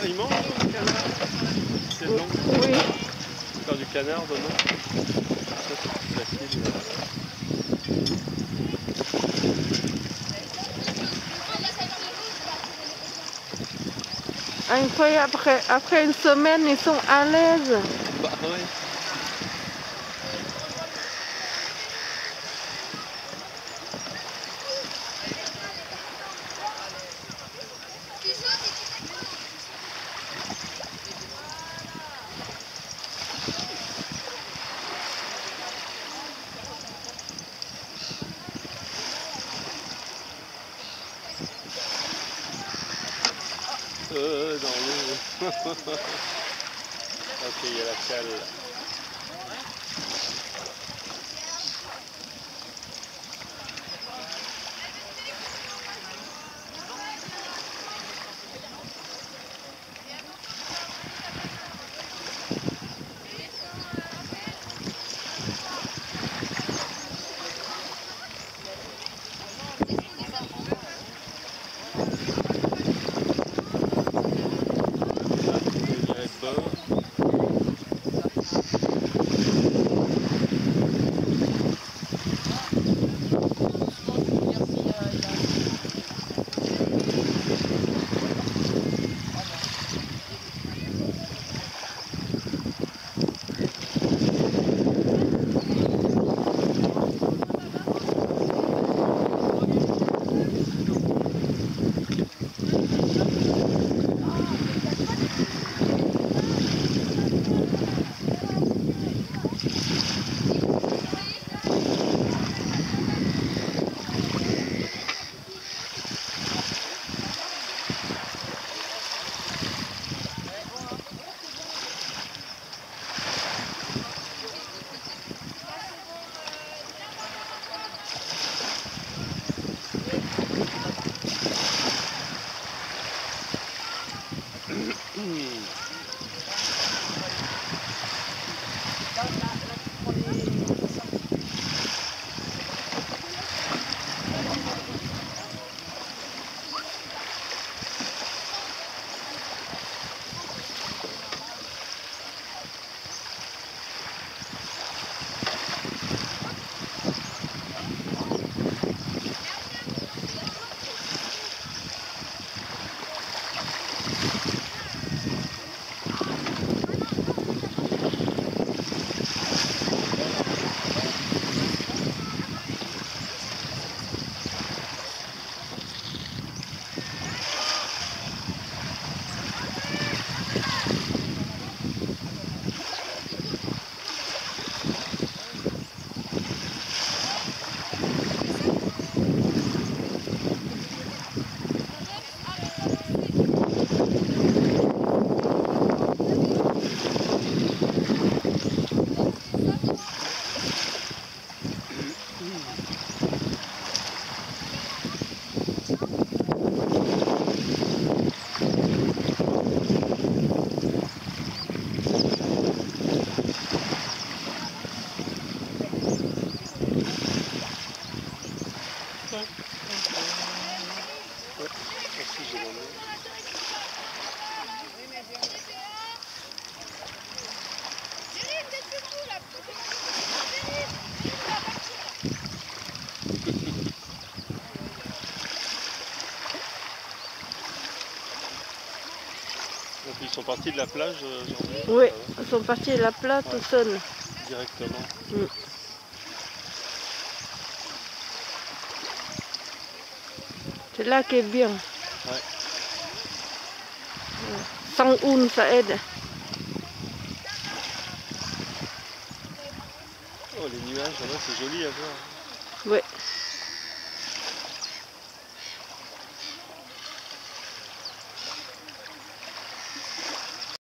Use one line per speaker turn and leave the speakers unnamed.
il mange le canard? C'est long.
Oui.
Faire du canard demain. Ça c'est plus facile.
Incroyable, après une semaine, ils sont à l'aise.
Bah ouais. Dans l'eau. Ok, il y a la cale là. Donc ils sont partis de la plage aujourd'hui?
Oui, ils sont partis de la plage tout seuls.
Directement.
C'est là qui est bien.
Ouais.
Sans une, ça aide.
Oh les nuages là-bas c'est joli à voir.
Oui.